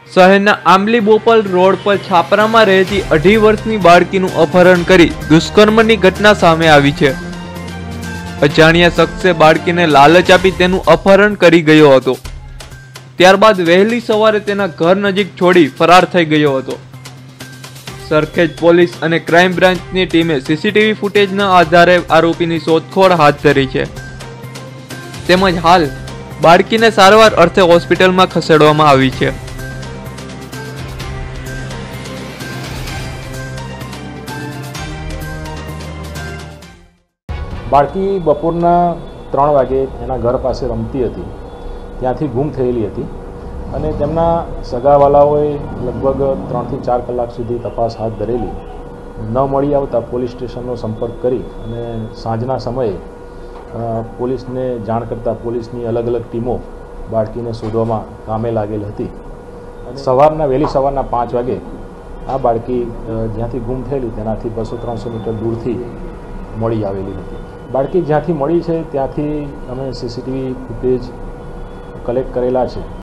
શહેરના આંબલી બોપલ રોડ પર છાપરામાં રહેતી 2.5 વર્ષની બાળકીનું અપહરણ કરી દુષ્કર્મની ઘટના સામે આવી છે। અજાણ્યા શખ્સે બાળકીને લાલચ આપી તેનું અપહરણ કરી ગયો હતો। ત્યારબાદ વહેલી સવારે તેના ઘર નજીક છોડી ફરાર થઈ ગયો હતો। સરખેજ પોલીસ અને ક્રાઇમ બ્રાન્ચની ટીમે સીસીટીવી ફૂટેજના આધારે આરોપીની શોધખોળ હાથ ધરી છે। તેમજ હાલ બાળકીને સારવાર અર્થે હોસ્પિટલમાં ખસેડવામાં આવી છે। બાળકી બપોરના 3 વાગે એના ઘર પાસે રમતી હતી, ત્યાંથી ગુમ થયેલી હતી અને તેમના સગાવાલાઓએ લગભગ 3 થી 4 કલાક સુધી તપાસ હાથ ધરેલી। ન મળી આવતા પોલીસ સ્ટેશનનો સંપર્ક કરી અને સાંજના સમયે પોલીસને જાણ કરતાં પોલીસની અલગ અલગ ટીમો બાળકીને શોધવામાં કામે લાગેલ હતી। વહેલી સવારના 5 વાગે આ બાળકી જ્યાંથી ગુમ થયેલી તેનાથી 200-300 મીટર દૂરથી મળી આવેલી હતી। બાળકી જ્યાંથી મળી છે ત્યાંથી અમે સીસીટીવી ફૂટેજ કલેક્ટ કરેલા છે।